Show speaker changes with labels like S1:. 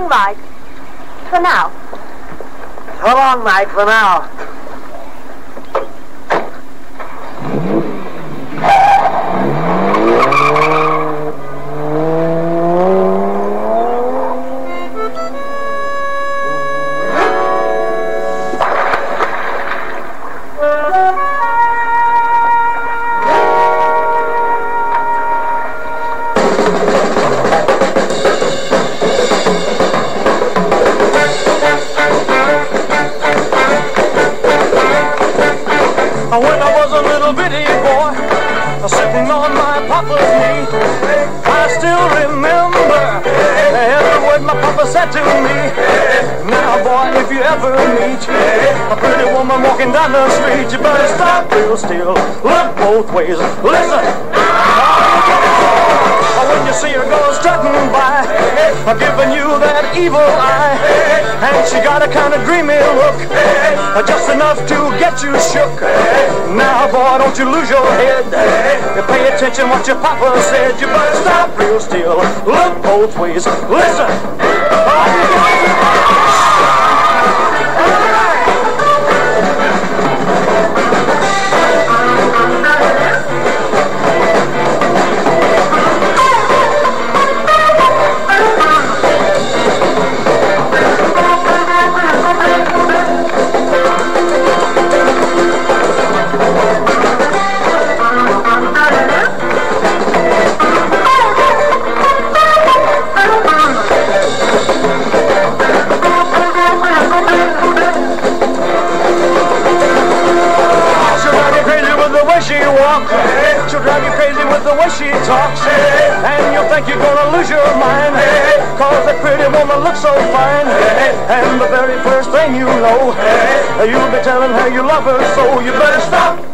S1: Mike. For now.
S2: So long, Mike, for now.
S3: When I was a little bitty boy, sitting on my papa's knee, I still remember every word my papa said to me. Now, boy, if you ever meet a pretty woman walking down the street, you better stop real still, look both ways, listen. When you see her go strutting by, giving you that evil eye, and she got a kind of dreamy look, just enough to get you shook. Now, boy, don't you lose your head. You pay attention what your papa said. You better stop real still, look both ways, listen. She walks, she'll drive you crazy with the way she talks, and you'll think you're gonna lose your mind, cause that pretty woman looks so fine, and the very first thing you know, you'll be telling her you love her, so you better stop